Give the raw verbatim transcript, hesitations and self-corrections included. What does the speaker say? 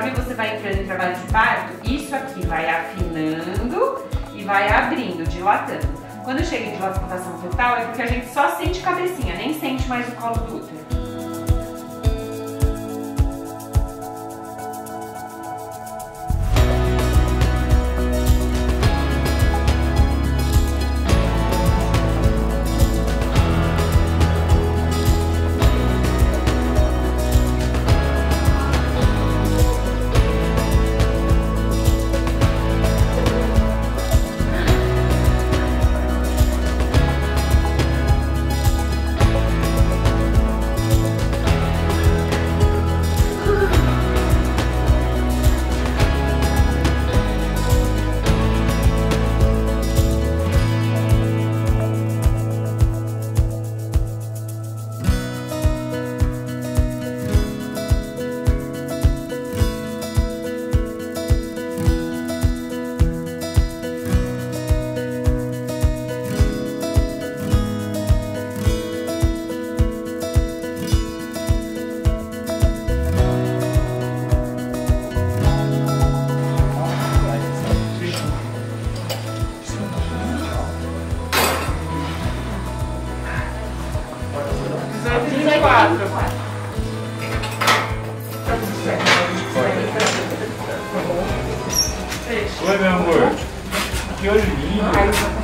conforme você vai entrando em trabalho de parto, isso aqui vai afinando e vai abrindo, dilatando. Quando chega em dilatação total é porque a gente só sente cabecinha, nem sente mais o colo do útero. Oi, meu amor. Que olho lindo.